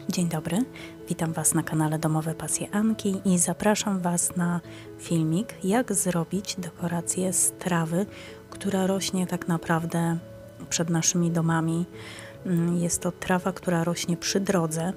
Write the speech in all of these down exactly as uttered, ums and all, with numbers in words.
Dzień dobry, witam Was na kanale Domowe Pasje Anki i zapraszam Was na filmik, jak zrobić dekorację z trawy, która rośnie tak naprawdę przed naszymi domami. Jest to trawa, która rośnie przy drodze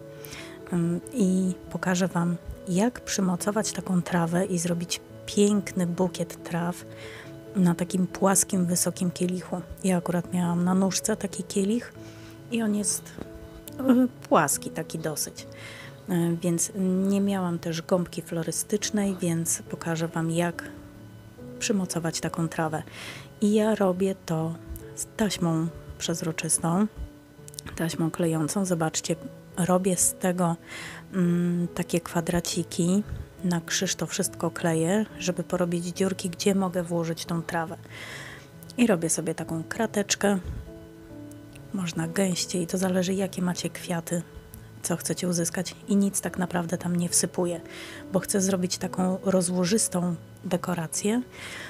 i pokażę Wam, jak przymocować taką trawę i zrobić piękny bukiet traw na takim płaskim, wysokim kielichu. Ja akurat miałam na nóżce taki kielich i on jest płaski taki dosyć, więc nie miałam też gąbki florystycznej, więc pokażę Wam, jak przymocować taką trawę. I ja robię to z taśmą przezroczystą, taśmą klejącą. Zobaczcie, robię z tego mm, takie kwadraciki. Na krzyż to wszystko kleję, żeby porobić dziurki, gdzie mogę włożyć tą trawę. I robię sobie taką krateczkę. Można gęściej, to zależy, jakie macie kwiaty, co chcecie uzyskać, i nic tak naprawdę tam nie wsypuję, bo chcę zrobić taką rozłożystą dekorację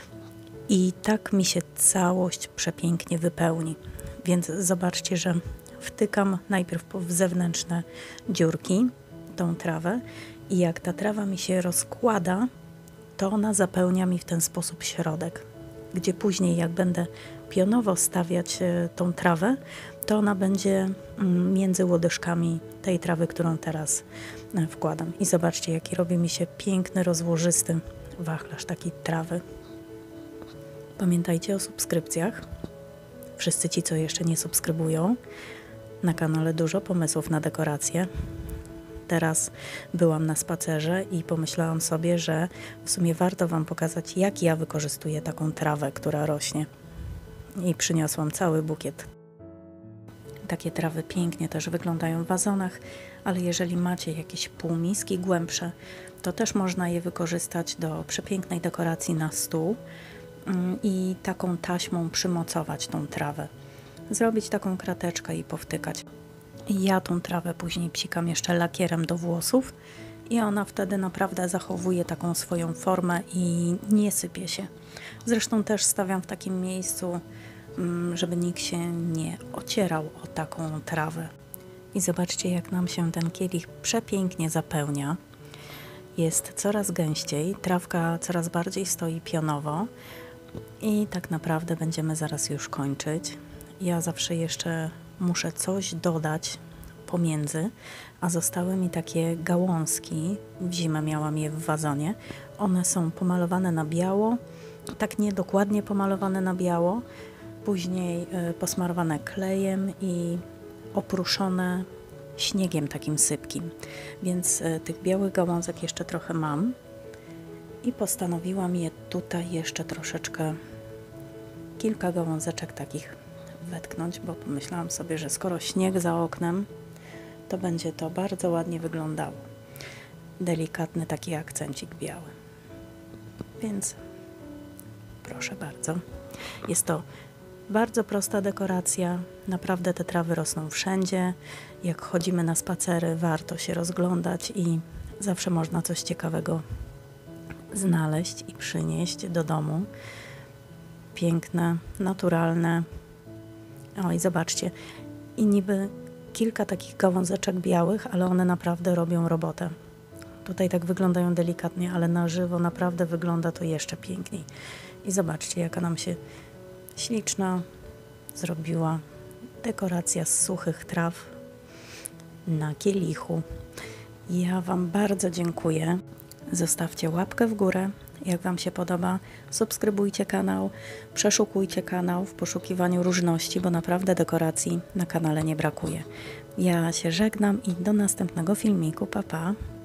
i tak mi się całość przepięknie wypełni. Więc zobaczcie, że wtykam najpierw w zewnętrzne dziurki tą trawę i jak ta trawa mi się rozkłada, to ona zapełnia mi w ten sposób środek, gdzie później, jak będę pionowo stawiać tą trawę, to ona będzie między łodyżkami tej trawy, którą teraz wkładam. I zobaczcie, jaki robi mi się piękny, rozłożysty wachlarz takiej trawy. Pamiętajcie o subskrypcjach. Wszyscy ci, co jeszcze nie subskrybują. Na kanale dużo pomysłów na dekoracje. Teraz byłam na spacerze i pomyślałam sobie, że w sumie warto Wam pokazać, jak ja wykorzystuję taką trawę, która rośnie. I przyniosłam cały bukiet. Takie trawy pięknie też wyglądają w wazonach, ale jeżeli macie jakieś półmiski głębsze, to też można je wykorzystać do przepięknej dekoracji na stół i taką taśmą przymocować tą trawę. Zrobić taką krateczkę i powtykać. Ja tą trawę później psikam jeszcze lakierem do włosów i ona wtedy naprawdę zachowuje taką swoją formę i nie sypie się. Zresztą też stawiam w takim miejscu, żeby nikt się nie ocierał o taką trawę. I zobaczcie, jak nam się ten kielich przepięknie zapełnia. Jest coraz gęściej, trawka coraz bardziej stoi pionowo i tak naprawdę będziemy zaraz już kończyć. Ja zawsze jeszcze muszę coś dodać pomiędzy, a zostały mi takie gałązki. W zimę miałam je w wazonie. One są pomalowane na biało, tak niedokładnie pomalowane na biało, później posmarowane klejem i opruszone śniegiem takim sypkim. Więc tych białych gałązek jeszcze trochę mam i postanowiłam je tutaj jeszcze troszeczkę, kilka gałązeczek takich wetknąć, bo pomyślałam sobie, że skoro śnieg za oknem, to będzie to bardzo ładnie wyglądało. Delikatny taki akcencik biały. Więc proszę bardzo. Jest to bardzo prosta dekoracja. Naprawdę te trawy rosną wszędzie. Jak chodzimy na spacery, warto się rozglądać i zawsze można coś ciekawego znaleźć i przynieść do domu. Piękne, naturalne. O, i zobaczcie, i niby kilka takich gałązeczek białych, ale one naprawdę robią robotę. Tutaj tak wyglądają delikatnie, ale na żywo naprawdę wygląda to jeszcze piękniej. I zobaczcie, jaka nam się śliczna zrobiła dekoracja z suchych traw na kielichu. Ja Wam bardzo dziękuję. Zostawcie łapkę w górę, jak Wam się podoba. Subskrybujcie kanał, przeszukujcie kanał w poszukiwaniu różności, bo naprawdę dekoracji na kanale nie brakuje. Ja się żegnam i do następnego filmiku. Pa, pa!